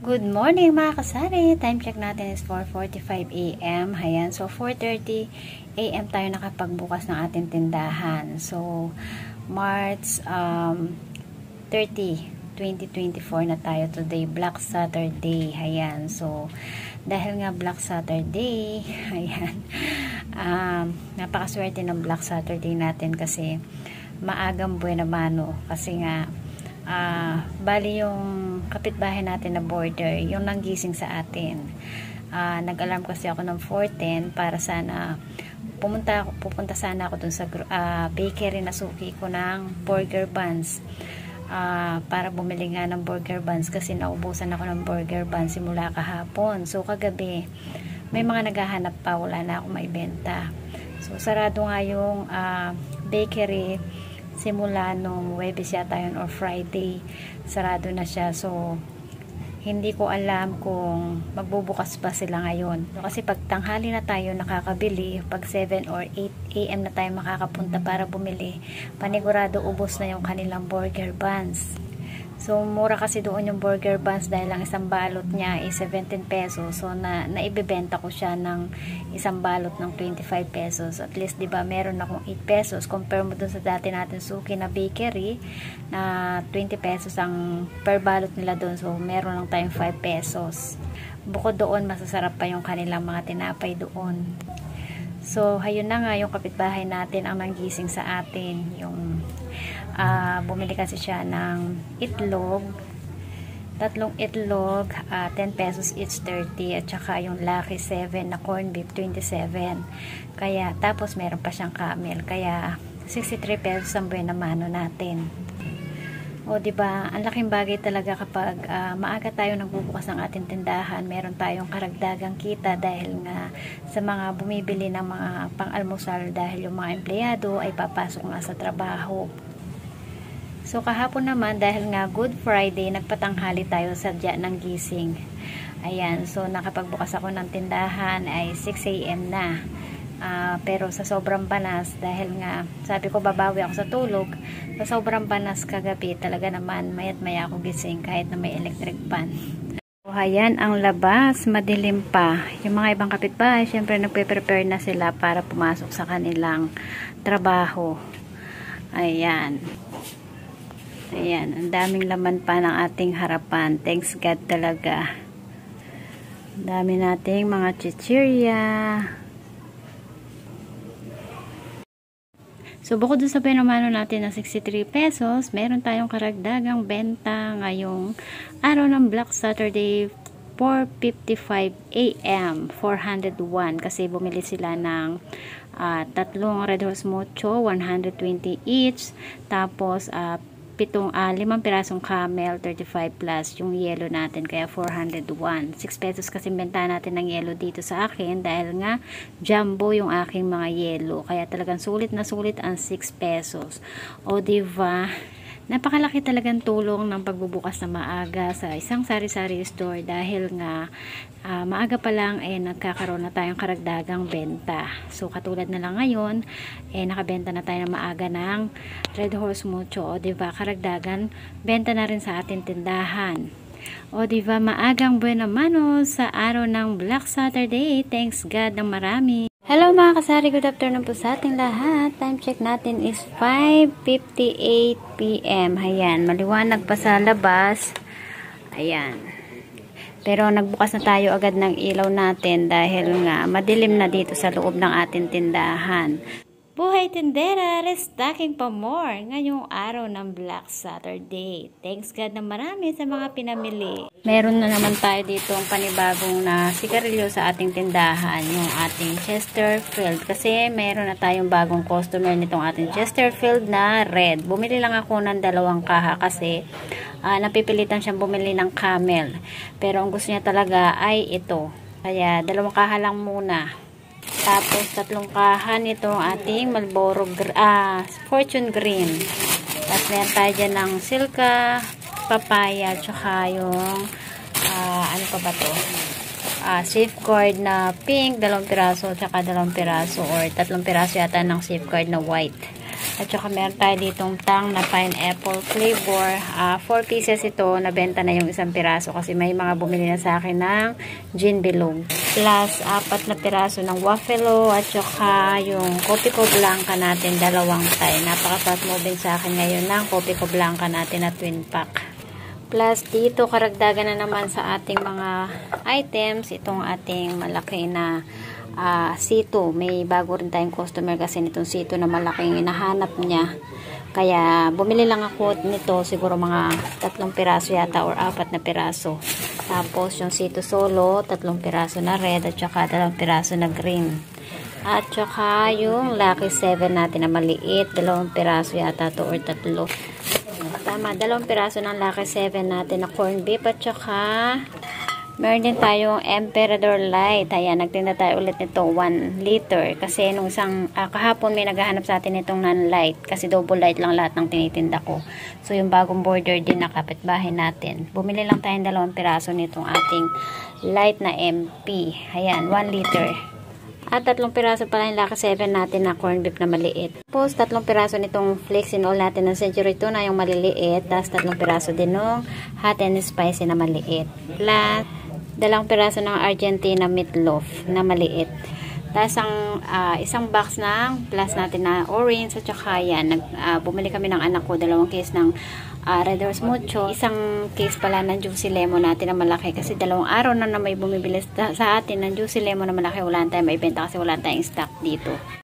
Good morning mga kasari. Time check natin is 4:45 AM. Ayan. So 4:30 AM tayo nakapagbukas ng ating tindahan. So March 30, 2024 na tayo today. Black Saturday. Ayan. So dahil nga Black Saturday, ayan. Napakaswerte ng Black Saturday natin kasi maagang buena mano. Kasi nga bali yung kapitbahay natin na border, yung nanggising sa atin. Nag-alarm kasi ako ng 4:10 para sana pupunta sana ako dun sa bakery na suki ko ng burger buns. Para bumili nga ng burger buns kasi naubusan ako ng burger buns simula kahapon. So kagabi may mga naghahanap pa, wala na akong maibenta. So sarado nga yung bakery simula nung Huwebes yata yun or Friday, sarado na siya. So hindi ko alam kung magbubukas pa sila ngayon. So, kasi pag tanghali na tayo nakakabili, pag 7 or 8 AM na tayo makakapunta para bumili, panigurado ubos na yung kanilang burger buns. So mura kasi doon yung burger buns dahil ang isang balot niya is 17 pesos. So naibebenta ko siya ng isang balot ng 25 pesos. At least 'di ba meron akong 8 pesos compare mo dun sa dati natin suki na bakery na 20 pesos ang per balot nila doon. So meron lang tayong 5 pesos. Bukod doon masasarap pa yung kanilang mga tinapay doon. So hayun na nga yung kapitbahay natin ang nanggising sa atin. Yung bumili kasi siya ng itlog, 3 itlog, 10 pesos each, 30, at saka yung Lucky 7 na corn beef 27. Kaya tapos meron pa siyang camel, kaya 63 pesos ang buena mano natin. O diba, ang laking bagay talaga kapag maaga tayo nagbubukas ng ating tindahan, meron tayong karagdagang kita dahil nga sa mga bumibili ng mga pang-almusal dahil yung mga empleyado ay papasok nga sa trabaho. So kahapon naman dahil nga Good Friday, nagpatanghali tayo sadya ng gising. Ayan, so nakapagbukas ako ng tindahan ay 6 AM na. Pero sa sobrang banas, dahil nga sabi ko babawi ako sa tulog, sa sobrang banas kagabi talaga naman mayat maya ako gising kahit na may electric fan. So ayan ang labas, madilim pa. Yung mga ibang kapitbahay syempre nagpe-prepare na sila para pumasok sa kanilang trabaho. Ayan. Ayan, ang daming laman pa ng ating harapan. Thanks God talaga. Ang dami nating mga chichirya. So, bukod dun sa pinamano natin na 63 pesos, meron tayong karagdagang benta ngayong araw ng Black Saturday, 4:55 AM, 401. Kasi bumili sila ng tatlong Red Horse Mucho, 120 each. Tapos, 5 pirasong camel 35 plus yung yellow natin, kaya 401. 6 pesos kasi benta natin ng yellow dito sa akin dahil nga jumbo yung aking mga yellow, kaya talagang sulit na sulit ang 6 pesos. O diba, napakalaki talagang tulong ng pagbubukas na maaga sa isang sari-sari store dahil nga maaga pa lang nagkakaroon na tayong karagdagang benta. So katulad na lang ngayon nakabenta na tayo na maaga ng Red Horse Mucho. O diba, karagdagan benta na rin sa ating tindahan. O diba, maagang buena mano sa araw ng Black Saturday. Thanks God ng marami. Hello mga kasari, good afternoon po sa ating lahat. Time check natin is 5:58 PM. Ayan, maliwanag pa sa labas. Ayan. Pero nagbukas na tayo agad ng ilaw natin dahil nga madilim na dito sa loob ng ating tindahan. Buhay tindera, restocking pa more ngayong araw ng Black Saturday. Thanks God na marami sa mga pinamili. Meron na naman tayo dito ang panibagong na sigarilyo sa ating tindahan, yung ating Chesterfield. Kasi meron na tayong bagong customer nitong ating Chesterfield na red. Bumili lang ako ng 2 kaha kasi napipilitan siyang bumili ng camel. Pero ang gusto niya talaga ay ito. Kaya 2 kaha lang muna. Tapos 3 kahan itong ating Marlboro Fortune Green. Tapos meron tayo dyan ng Silka, papaya, tsaka yung ano pa ba to? Safeguard na pink, 2 piraso, tsaka 2 piraso or 3 piraso yata ng safeguard na white. At saka meron tayo ditong tang na pineapple flavor. 4 pieces ito. Nabenta na yung isang piraso kasi may mga bumili na sa akin ng gin bilog. Plus, 4 na piraso ng waffle at saka yung Coffee Co Blanca natin, dalawang tie. Napaka-fast moving sa akin ngayon ng Coffee Co Blanca natin na twin pack. Plus, dito karagdagan na naman sa ating mga items, itong ating malaki na C2. May bago rin tayong customer kasi nitong C2 na malaking hinahanap niya. Kaya, bumili lang ako nito, siguro mga 3 piraso yata or 4 na piraso. Tapos, yung C2 solo, 3 piraso na red at saka 2 piraso na green. At saka, yung Lucky 7 natin na maliit, 2 piraso yata to or 3. Tama, 2 piraso ng Lucky 7 natin na corned beef at saka meron din tayong Emperador Light. Ayan, nagtinda tayo ulit nito 1 liter kasi nung isang kahapon may naghahanap sa atin itong non-light kasi double light lang lahat ng tinitinda ko. So yung bagong border din na kapitbahay natin. Bumili lang tayong 2 piraso nitong ating light na MP. Ayan, 1 liter. At 3 piraso pala yung Lucky 7 natin na corned beef na maliit. Tapos 3 piraso nitong flakes and all natin ng Century Tuna yung maliliit. Tapos 3 piraso din ng hot and spicy na maliit. Plus 2 piraso ng Argentina meatloaf na maliit. Tapos isang box ng plus natin na orange at saka yan. Bumili kami ng anak ko 2 case ng Red Horse Mucho. Isang case pala ng Juicy Lemon natin na malaki kasi 2 araw na may bumibili sa atin ng Juicy Lemon na malaki. Wala tayong maibenta kasi wala tayong stock dito.